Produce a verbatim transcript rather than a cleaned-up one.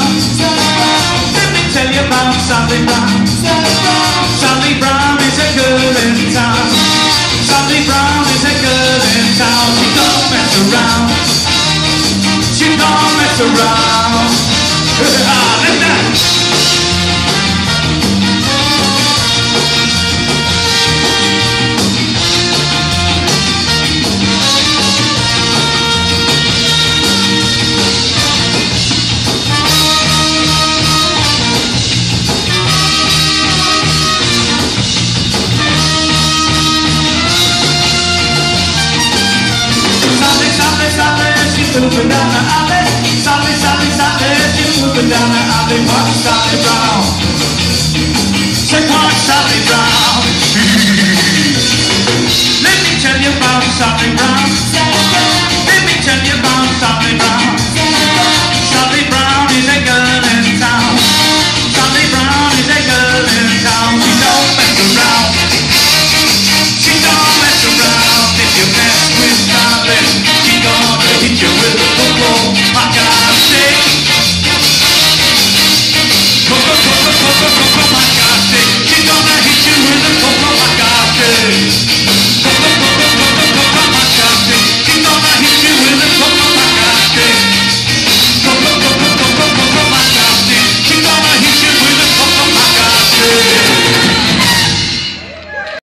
Let me tell you about Sally Brown. Sally Brown is a girl in town. Sally Brown is a girl in town. She don't mess around. She don't mess around. Ah, let that. Moving down the alley, Sally, Sally, Sally, she's moving down the alley. Watch Sally Brown. Say, watch Sally Brown. Let me tell you about Sally Brown. Let me tell you about Sally Brown. Sally Brown is a girl in town. Sally Brown is a girl in town. She don't mess around. She don't mess around. If you mess with Sally, she gonna hit you with